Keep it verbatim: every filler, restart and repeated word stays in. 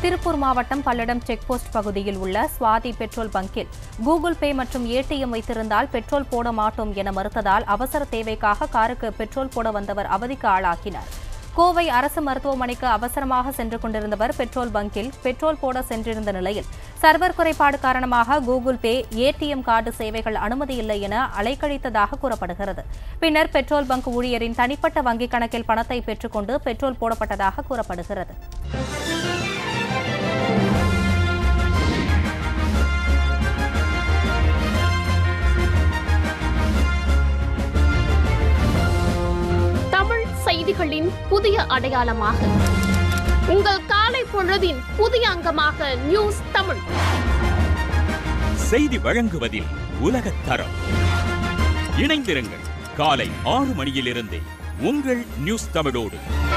திருப்பூர் மாவட்டம் Palladam check post பகுதியில் உள்ள சுவாதி பெட்ரோல் பங்கில் கூகுள் பே மற்றும் ஏடிஎம் வைத்திருந்தால் பெட்ரோல் போட மாட்டோம் என மறுத்ததால் அவசர தேவைக்காக காருக்கு பெட்ரோல் போட வந்தவர் அவதிக்கு ஆளாக்கினார். கோவை அரசு மருத்துவமனைக்கு அவசரமாக சென்று கொண்டிருந்தவர் பெட்ரோல் பங்கில் பெட்ரோல் போட சென்றிருந்த நிலையில் சர்வர் குறைபாடு காரணமாக கூகுள் பே, ஏடிஎம் கார்டு சேவைகள் அனுமதியில்லை என அலைக்கழித்ததாக கூறப்படுகிறது. பின்னர் பெட்ரோல் பங்க் ஊழியரின் தனிப்பட்ட வங்கிக் கணக்கில் பணத்தை பெற்றுக்கொண்டு பெட்ரோல் போடப்பட்டதாக கூறப்படுகிறது. செய்திகளின் புதிய அடையாளமாக உங்கள் காலை பொழுதின் புதிய அங்கமாக நியூஸ் தமிழ் செய்தி வழங்குவதில் உலகத் தரம். இணைந்திருங்கள் காலை ஆறு மணியிலிருந்தே உங்கள் நியூஸ் தமிழோடு.